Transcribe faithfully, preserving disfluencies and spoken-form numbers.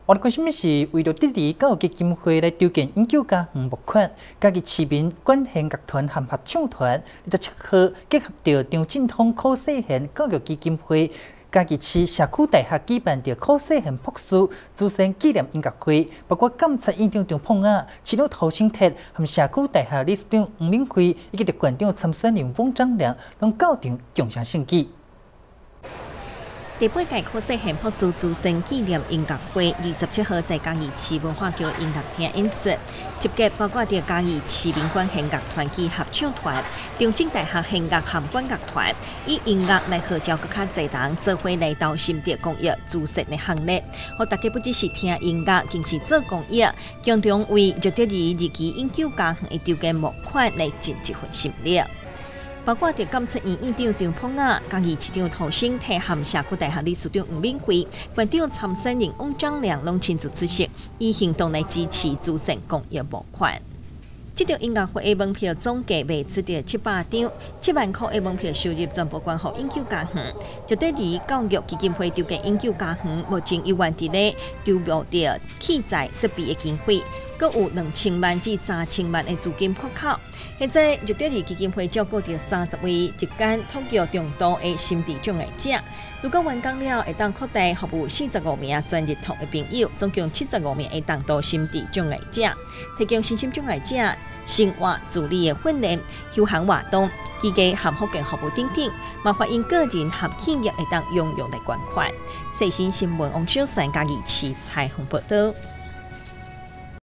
我哋关心的是为了得利教育基金会来调建永久家园募款，家己市民管弦乐团和合唱团，二十七号结合着张振通考细贤教育基金会。 家己市社区大厦举办着考细贤博士资深纪念音乐会，包括监察院长张鹏雅、市长涂新铁和社区大厦理事长吴敏辉，以及着馆长参选人翁章良，拢到场共襄盛举。 第八届考细贤博士资深纪念音乐会二十七号在嘉义市文化局音乐厅演出，集结包括着嘉义市民管弦乐团及合唱团、中正大学弦乐和管乐团，以音乐来号召更较侪人做伙来到心地公益慈善的行列，互大家不只是听音乐，更是做公益，共同为热得意日期永久家园的调建募款来尽一份心力。 包括着监察院院长张鹏雅、嘉义市长涂新铁和社区大学理事长吴敏辉、馆长参选人翁章良拢亲自出席，以行动来支持慈善公益募款。 这场音乐会的门票总价卖出着七百张，七万块的门票收入全部捐予永久家园。就对于教育基金会调建永久家园，目前有万伫咧投入着器材设备的经费，阁有两千万至三千万的资金缺口。现在就对于基金会照顾着三十位日间托育重度的心智障碍者，如果完工了，会当扩大服务四十五名专业托的朋友，总共七十五名的重度心智障碍者，提供身心障碍者。 生活自理的训练、休闲活动、居家和福建服务等等，麻烦因个人和企业会当用用来捐款。细心新闻王小山嘉义市采访报道。